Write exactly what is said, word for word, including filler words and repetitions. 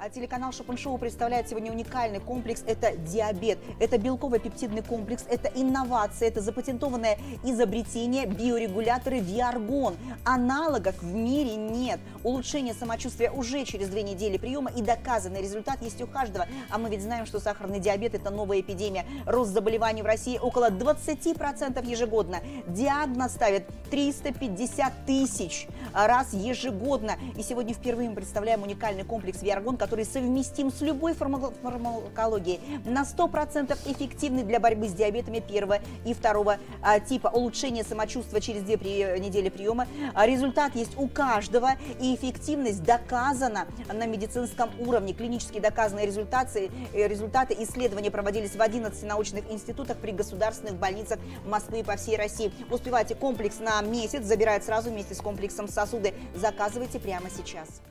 А телеканал Шопен Шоу представляет сегодня уникальный комплекс. Это диабет, это белково-пептидный комплекс, это инновация, это запатентованное изобретение биорегуляторы Виаргон. Аналогов в мире нет. Улучшение самочувствия уже через две недели приема и доказанный результат есть у каждого. А мы ведь знаем, что сахарный диабет – это новая эпидемия. Рост заболеваний в России около двадцати процентов ежегодно. Диагноз ставят триста пятьдесят тысяч раз ежегодно. И сегодня впервые мы представляем уникальный комплекс Виаргон, который совместим с любой фармакологией, на сто процентов эффективный для борьбы с диабетами первого и второго а, типа. Улучшение самочувствия через две при... недели приема. А, результат есть у каждого, и эффективность доказана на медицинском уровне. Клинически доказанные результаты, результаты исследования проводились в одиннадцати научных институтах при государственных больницах Москвы и по всей России. Успевайте комплекс на месяц, забирают сразу вместе с комплексом сосуды. Заказывайте прямо сейчас.